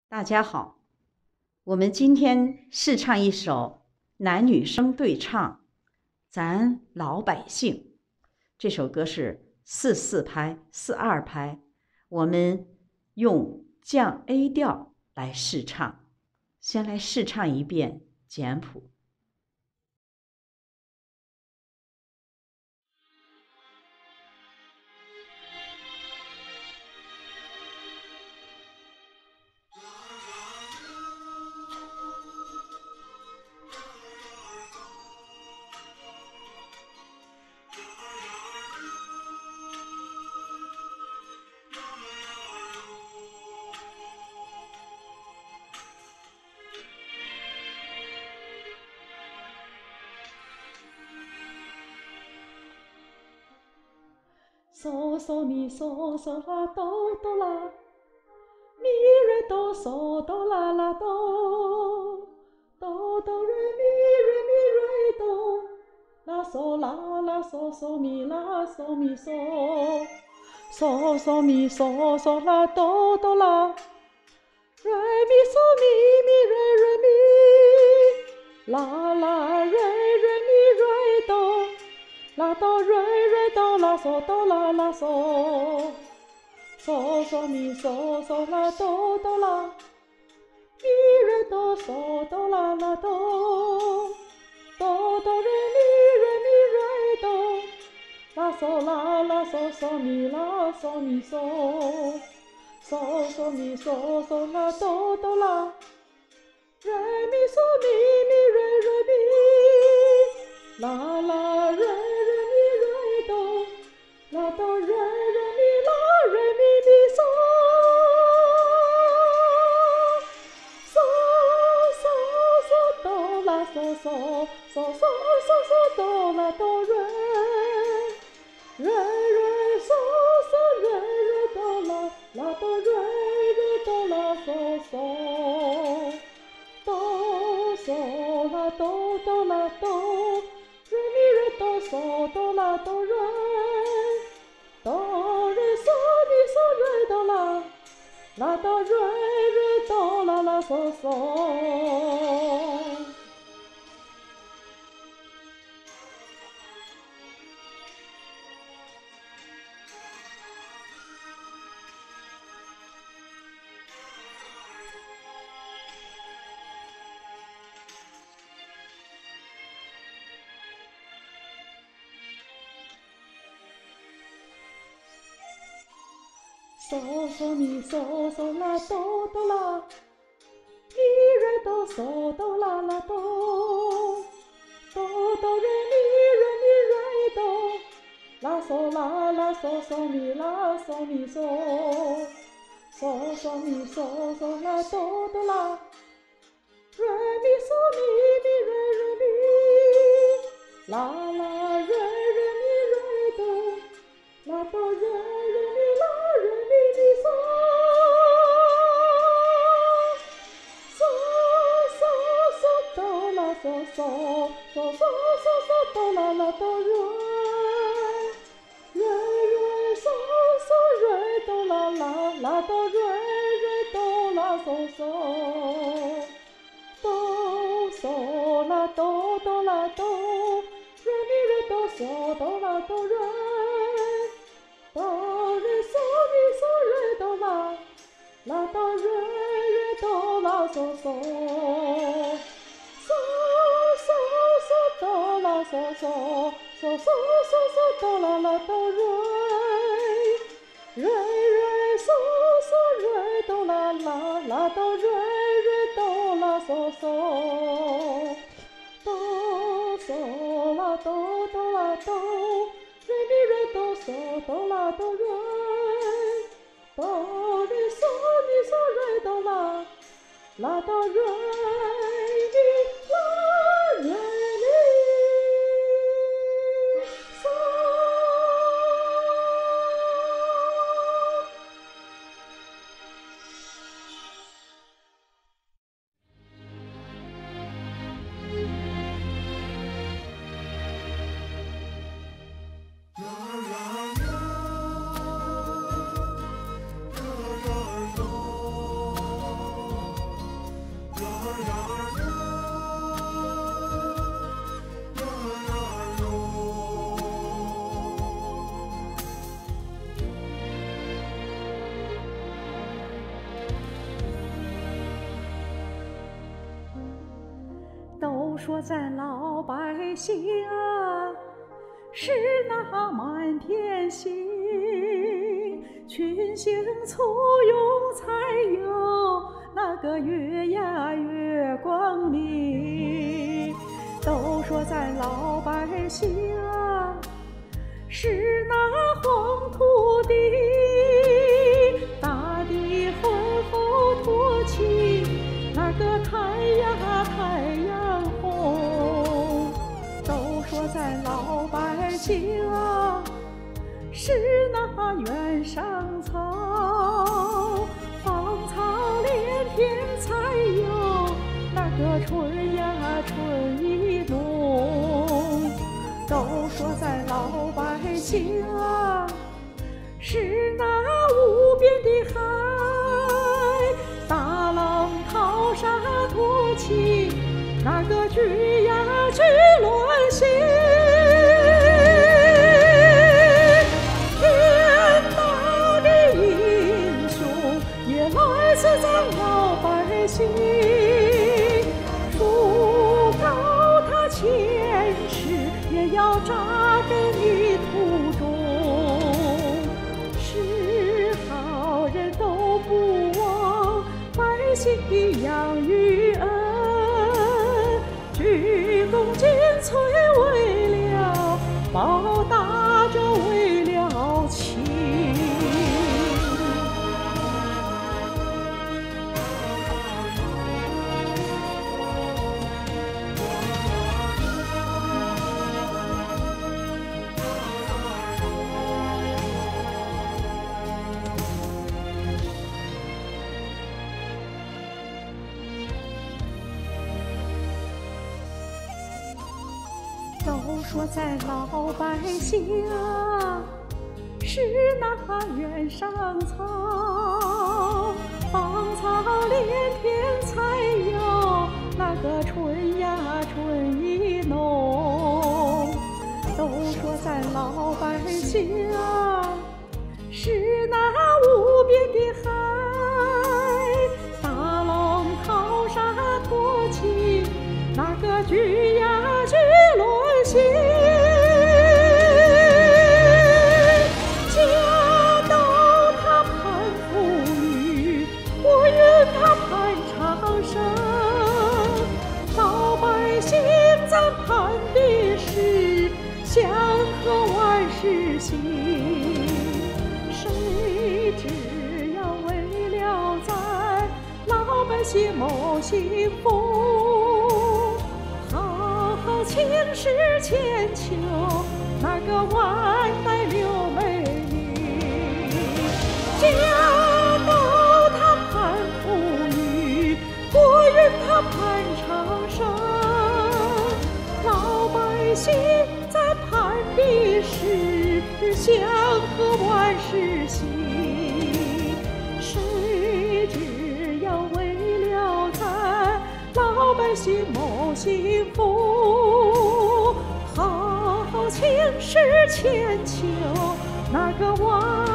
大家好，我们今天试唱一首男女生对唱《咱老百姓》。这首歌是4/4拍、4/2拍，我们用降 A 调来试唱。先来试唱一遍简谱。 嗦嗦咪嗦嗦啦哆哆啦，咪瑞哆嗦哆啦啦哆，哆哆瑞咪瑞哆，啦嗦啦啦嗦嗦咪啦嗦咪嗦，嗦嗦咪嗦嗦啦哆哆啦，瑞咪嗦咪啦啦瑞咪哆。啦哆瑞瑞哆啦嗦哆啦啦嗦，嗦嗦咪嗦嗦啦哆哆啦，咪瑞哆嗦哆啦啦哆，哆哆瑞咪哆，啦嗦啦啦嗦嗦咪啦嗦咪嗦，嗦嗦咪嗦嗦啦哆哆啦，瑞咪嗦咪啦啦瑞。啦哆瑞瑞咪啦瑞咪咪嗦，嗦嗦嗦哆啦嗦嗦，嗦嗦嗦哆啦哆瑞，瑞瑞嗦嗦瑞瑞哆啦，啦哆瑞瑞哆啦嗦嗦，哆嗦啦哆哆啦哆，瑞咪瑞哆嗦哆啦哆瑞。哆瑞嗦咪嗦瑞哆啦，啦哆瑞瑞哆啦啦嗦嗦。嗦嗦咪嗦嗦啦哆哆啦，咪瑞哆嗦哆啦啦哆，哆哆瑞咪哆，啦嗦啦啦嗦嗦咪啦嗦咪嗦，嗦嗦咪嗦嗦啦哆哆啦，瑞咪嗦咪啦啦瑞咪哆，啦哆瑞咪啦。嗦嗦嗦嗦嗦哆啦啦哆瑞，瑞瑞嗦嗦瑞哆啦啦，啦哆瑞瑞哆啦嗦嗦，哆嗦啦哆哆啦哆，瑞咪瑞哆嗦哆啦哆瑞，哆瑞嗦咪嗦瑞哆啦，啦哆瑞瑞哆啦嗦嗦。哆啦嗦嗦，嗦嗦嗦嗦哆啦啦哆瑞，瑞瑞嗦嗦瑞哆啦啦，啦哆瑞瑞哆啦嗦嗦，哆嗦啦哆哆啦哆，瑞咪瑞哆嗦哆啦哆瑞，哆瑞嗦咪嗦瑞哆啦，啦哆瑞咪啦瑞。 说咱老百姓啊，是那满天星，群星簇拥才有那个月呀月光明。都说咱老百姓啊，是那黄土地，大地欢呼托起那个太阳红。都说咱老百姓啊，是那原上草，芳草连天才有那个春呀春意浓。都说咱老百姓啊，是那无边的海，大浪淘沙托起那个巨呀巨乱星。天大的英雄也来自咱老百姓，树高它千尺也要扎根于土中。是好人都不忘百姓的养育恩，鞠躬尽瘁为了报答着为了情。都说咱老百姓啊，是那原上草，芳草连天才有那个春呀春意浓。都说咱老百姓啊，是那无边的海，大浪淘沙托起那个巨呀巨乱星。家道它盼富裕，国运它盼长生，老百姓咱盼的是祥和万事兴。谁知要为了咱老百姓谋幸福，好青史千秋那个万代留美丽。家道它盼富裕，国运它盼长生，老百姓咱盼的是祥和万事兴。谁知要为了咱老百姓谋幸福，好青史千秋那个万